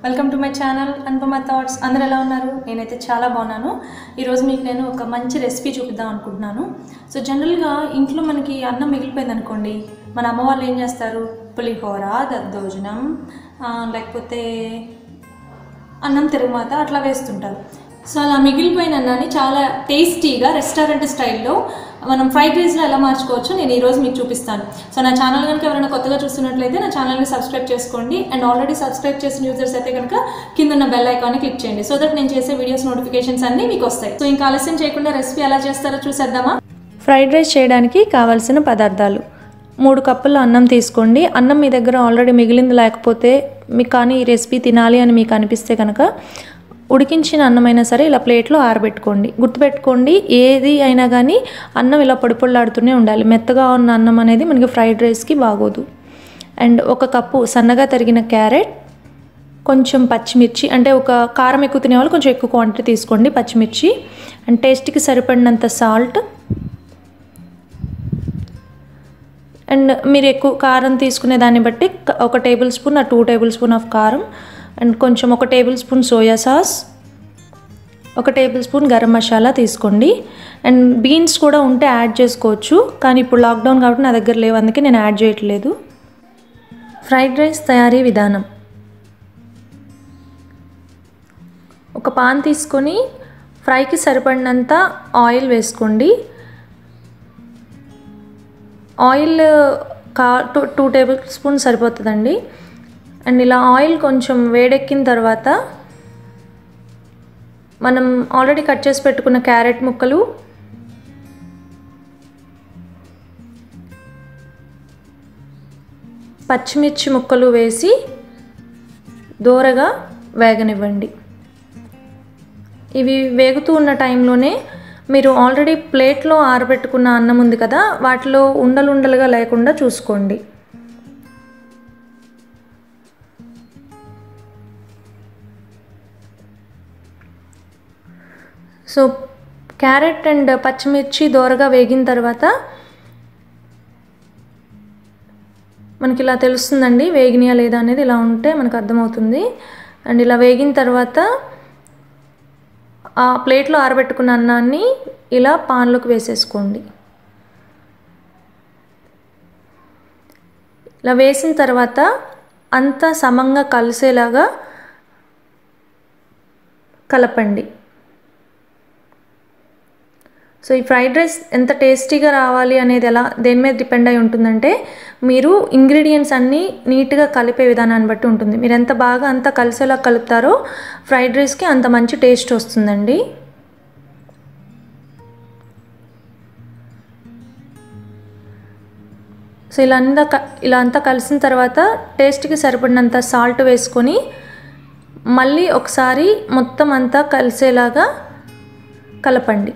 Welcome to my channel Anupama thoughts. అందరూ ఎలా ఉన్నారు? నేనైతే చాలా బాగున్నాను. ఈరోజు మీకు నేను ఒక మంచి రెసిపీ చూపిద్దాం అనుకుంటున్నాను. సో జనరల్గా ఇంట్లో మనకి అన్నం మిగిలిపోయింది అనుకోండి, మన అమ్మ వాళ్ళు ఏం చేస్తారు, పులిహోర, దద్దోజనం, లేకపోతే అన్నం తిరుగుమాత అట్లా వేస్తుంటారు. సో అలా మిగిలిపోయిన అన్నాన్ని చాలా టేస్టీగా రెస్టారెంట్ స్టైల్లో మనం ఫ్రైడ్ రైస్లో ఎలా మార్చుకోవచ్చో నేను ఈరోజు మీకు చూపిస్తాను. సో నా ఛానల్ కనుక ఎవరైనా కొత్తగా చూస్తున్నట్లయితే నా ఛానల్ని సబ్స్క్రైబ్ చేసుకోండి. అండ్ ఆల్రెడీ సబ్స్క్రైబ్ చేసిన యూజర్స్ అయితే కనుక కింద ఉన్న బెల్ ఐకాన్ని క్లిక్ చేయండి, సో దట్ నేను చేసే వీడియోస్ నోటిఫికేషన్స్ అన్నీ మీకు వస్తాయి. సో ఇంకా ఆలస్యం చేయకుండా రెసిపీ ఎలా చేస్తారో చూసేద్దామా. ఫ్రైడ్ రైస్ చేయడానికి కావాల్సిన పదార్థాలు: 3 కప్పుల అన్నం తీసుకోండి. అన్నం మీ దగ్గర ఆల్రెడీ మిగిలింది లేకపోతే మీకు కానీ ఈ రెసిపీ తినాలి అని మీకు అనిపిస్తే కనుక ఉడికించిన అన్నమైనా సరే ఇలా ప్లేట్లో ఆరబెట్టుకోండి. గుర్తుపెట్టుకోండి, ఏది అయినా కానీ అన్నం ఇలా పొడిపొళ్ళాడుతూనే ఉండాలి. మెత్తగా ఉన్న అన్నం అనేది మనకి ఫ్రైడ్ రైస్కి బాగోదు. అండ్ 1 కప్పు సన్నగా తరిగిన క్యారెట్, కొంచెం పచ్చిమిర్చి, అంటే ఒక కారం ఎక్కువ తినేవాళ్ళు కొంచెం ఎక్కువ క్వాంటిటీ తీసుకోండి పచ్చిమిర్చి. అండ్ టేస్ట్కి సరిపడినంత సాల్ట్. అండ్ మీరు ఎక్కువ కారం తీసుకునే దాన్ని బట్టి 1 tablespoon 2 tablespoon of కారం. అండ్ కొంచెం 1 tablespoon soya sauce, 1 tablespoon garam masala తీసుకోండి. అండ్ బీన్స్ కూడా ఉంటే యాడ్ చేసుకోవచ్చు, కానీ ఇప్పుడు లాక్డౌన్ కాబట్టి నా దగ్గర లేవు, అందుకే నేను యాడ్ చేయట్లేదు. ఫ్రైడ్ రైస్ తయారీ విధానం: ఒక పాన్ తీసుకొని ఫ్రైకి సరిపడినంత ఆయిల్ వేసుకోండి. ఆయిల్ 2 టేబుల్ స్పూన్ సరిపోతుందండి. అండ్ ఇలా ఆయిల్ కొంచెం వేడెక్కిన తర్వాత మనం ఆల్రెడీ కట్ చేసి పెట్టుకున్న క్యారెట్ ముక్కలు, పచ్చిమిర్చి ముక్కలు వేసి దోరగా వేగనివ్వండి. ఇవి వేగుతూ ఉన్న టైంలోనే మీరు ఆల్రెడీ ప్లేట్లో ఆరబెట్టుకున్న అన్నం ఉంది కదా, వాటిలో ఉండలుగా లేకుండా చూసుకోండి. సో క్యారెట్ అండ్ పచ్చిమిర్చి దోరగా వేగిన తర్వాత మనకి ఇలా తెలుస్తుందండి వేగినాయా లేదా అనేది. ఇలా ఉంటే మనకు అర్థమవుతుంది. అండ్ ఇలా వేగిన తర్వాత ఆ ప్లేట్లో ఆరబెట్టుకున్న అన్నాన్ని ఇలా పాన్లోకి వేసేసుకోండి. ఇలా వేసిన తర్వాత అంతా సమంగా కలిసేలాగా కలపండి. సో ఈ ఫ్రైడ్ రైస్ ఎంత టేస్టీగా రావాలి అనేది దేని మీద డిపెండ్ అయి ఉంటుందంటే, మీరు ఇంగ్రీడియంట్స్ అన్నీ నీట్గా కలిపే విధానాన్ని బట్టి ఉంటుంది. మీరు ఎంత బాగా అంతా కలిసేలా కలుపుతారో ఫ్రైడ్ రైస్కి అంత మంచి టేస్ట్ వస్తుందండి. సో ఇలా అంతా కలిసిన తర్వాత టేస్ట్కి సరిపడినంత సాల్ట్ వేసుకొని మళ్ళీ ఒకసారి మొత్తం అంతా కలిసేలాగా కలపండి.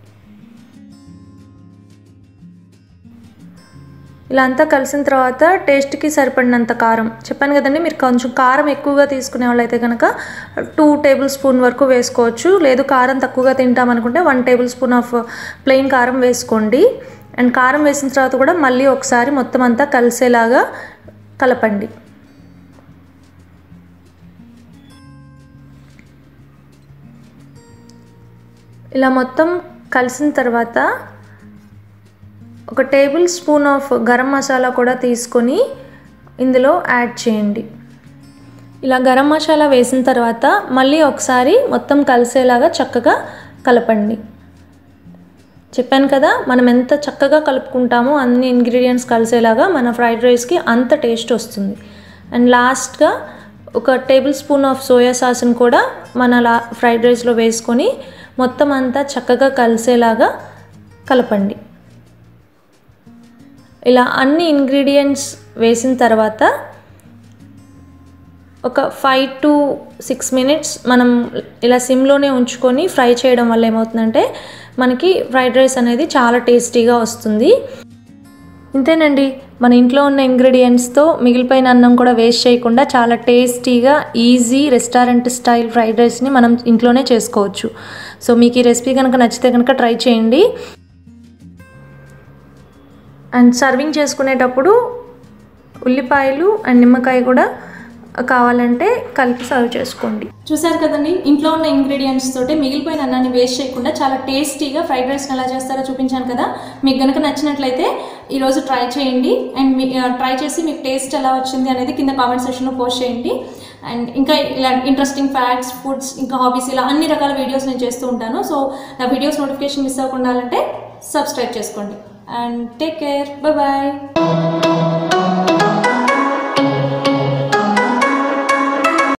ఇలా అంతా కలిసిన తర్వాత టేస్ట్కి సరిపడినంత కారం, చెప్పాను కదండి, మీరు కొంచెం కారం ఎక్కువగా తీసుకునే వాళ్ళైతే కనుక 2 టేబుల్ స్పూన్ వరకు వేసుకోవచ్చు. లేదు కారం తక్కువగా తింటామనుకుంటే 1 టేబుల్ స్పూన్ ఆఫ్ ప్లెయిన్ కారం వేసుకోండి. అండ్ కారం వేసిన తర్వాత కూడా మళ్ళీ ఒకసారి మొత్తం అంతా కలిసేలాగా కలపండి. ఇలా మొత్తం కలిసిన తర్వాత 1 tablespoon of garam masala కూడా తీసుకొని ఇందులో యాడ్ చేయండి. ఇలా గరం మసాలా వేసిన తర్వాత మళ్ళీ ఒకసారి మొత్తం కలిసేలాగా చక్కగా కలపండి. చెప్పాను కదా, మనం ఎంత చక్కగా కలుపుకుంటామో అన్ని ఇంగ్రీడియంట్స్ కలిసేలాగా మన ఫ్రైడ్ రైస్కి అంత టేస్ట్ వస్తుంది. అండ్ లాస్ట్గా 1 టేబుల్ స్పూన్ ఆఫ్ సోయా సాస్ని కూడా మన ఫ్రైడ్ రైస్లో వేసుకొని మొత్తం అంతా చక్కగా కలిసేలాగా కలపండి. ఇలా అన్ని ఇంగ్రీడియంట్స్ వేసిన తర్వాత ఒక 5 to 6 మినిట్స్ మనం ఇలా సిమ్లోనే ఉంచుకొని ఫ్రై చేయడం వల్ల ఏమవుతుందంటే మనకి ఫ్రైడ్ రైస్ అనేది చాలా టేస్టీగా వస్తుంది. ఇంతేనండి, మన ఇంట్లో ఉన్న ఇంగ్రీడియంట్స్తో మిగిలిపోయిన అన్నం కూడా వేస్ట్ చేయకుండా చాలా టేస్టీగా ఈజీ రెస్టారెంట్ స్టైల్ ఫ్రైడ్ రైస్ని మనం ఇంట్లోనే చేసుకోవచ్చు. సో మీకు ఈ రెసిపీ కనుక నచ్చితే కనుక ట్రై చేయండి. అండ్ సర్వింగ్ చేసుకునేటప్పుడు ఉల్లిపాయలు అండ్ నిమ్మకాయ కూడా కావాలంటే కలిపి సర్వ్ చేసుకోండి. చూసారు కదండి, ఇంట్లో ఉన్న ఇంగ్రీడియంట్స్ తోటి మిగిలిపోయిన అన్నాన్ని వేస్ట్ చేయకుండా చాలా టేస్టీగా ఫ్రైడ్ రైస్ని ఎలా చేస్తారో చూపించాను కదా. మీకు కనుక నచ్చినట్లయితే ఈరోజు ట్రై చేయండి. అండ్ ట్రై చేసి మీకు టేస్ట్ ఎలా వచ్చింది అనేది కింద కామెంట్ సెక్షన్లో పోస్ట్ చేయండి. అండ్ ఇంకా ఇలా ఇంట్రెస్టింగ్ ఫ్యాక్ట్స్, ఫుడ్స్, ఇంకా హాబీస్, ఇలా అన్ని రకాల వీడియోస్ నేను చేస్తూ ఉంటాను. సో నా వీడియోస్ నోటిఫికేషన్ మిస్ అవ్వకుండా ఉండాలంటే సబ్స్క్రైబ్ చేసుకోండి. And take care, bye.